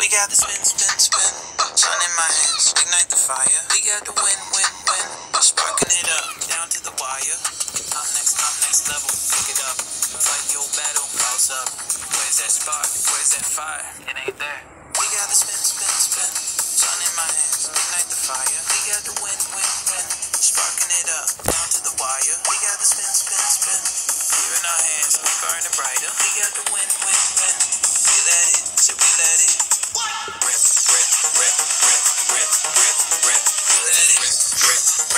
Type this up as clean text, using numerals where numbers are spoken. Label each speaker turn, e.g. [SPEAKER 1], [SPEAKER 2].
[SPEAKER 1] got the spin, spin, spin. Sun in my hands, ignite the fire. We got the win, win, win. Sparking it up, down to the wire. I'm next level, pick it up. Fight your battle, clouds up. Where's that spark? Where's that fire? It ain't there. We got the spin, spin, spin. Sun in my hands, ignite the fire. We got the win, win, win. Sparking it up, down to the wire. We got the spin, spin, spin. Here in our hands, burning brighter. We got the win, win, win. We let it, so we let it. Rip, rip, rip, rip, rip, rip, rip. We let it, rip, rip.